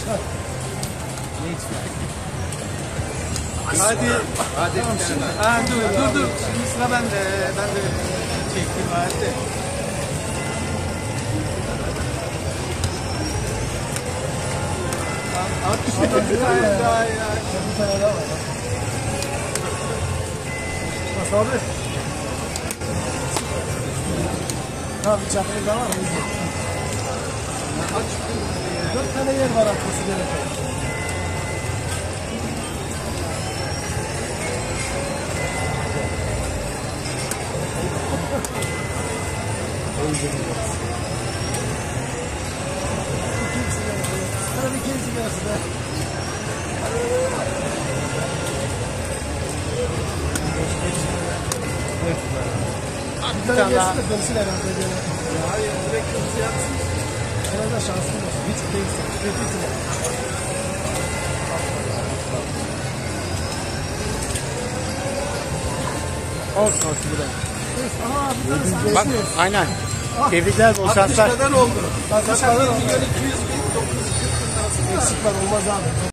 Hadi. Hadi. Ha, dur. Şimdi sıra bende. Ben de çekeyim hadi. At bir tane daha ya. Bir tane daha var. Nasıl abi? Tamam, bir çapımız daha var mı? 4 tane yer var atması gereken. Sana bir kez gelsin be. Bir tane gelsin de dönsün herhalde. Hayır, direkt kırmızı yansın. Herhalde şansın olsun. Hiç değilse. Kötüsün. Olsun bu da. Aha, bir tane sen Bak geçmiyorsun. aynen. Tebrikler, bol 60 şanslar. kadar oldu. Zaten 200 bin, 940 bin arasında. eksik var, olmaz abi.